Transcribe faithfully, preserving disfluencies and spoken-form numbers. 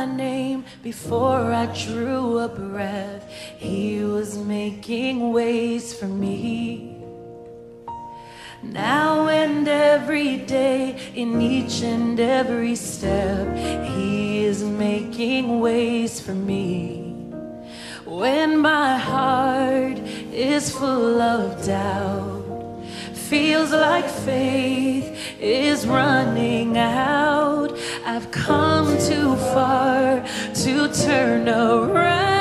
name before I drew a breath. He was making ways for me. Now and every day, in each and every step, He is making ways for me. When my heart is full of doubt, feels like faith is running out, I've come too far to turn around.